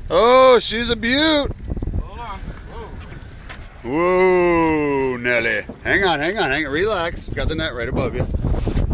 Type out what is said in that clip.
Oh, she's a beaut. Hold on. Whoa. Whoa, Nelly. Hang on. Relax. Got the net right above you.